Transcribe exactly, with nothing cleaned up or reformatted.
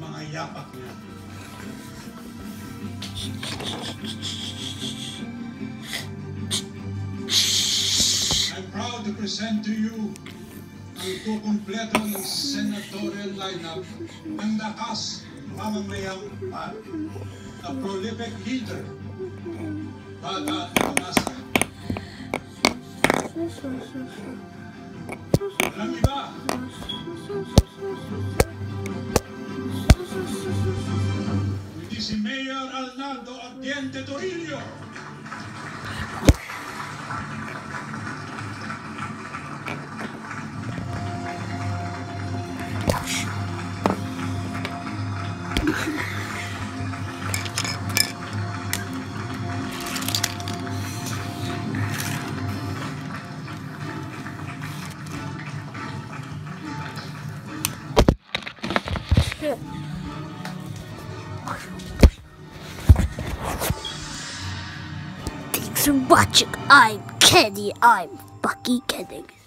mga yapak niya. I'm proud to present to you ang kukumpletong senatorial lineup ng lakas mamamayang pan. A prolific leader, Bata Tumasa. Alam niyo ba? Hindi si Mayor Arnaldo Ardiente Torillo. Thanks for watching. I'm Kenny. I'm fucking kidding.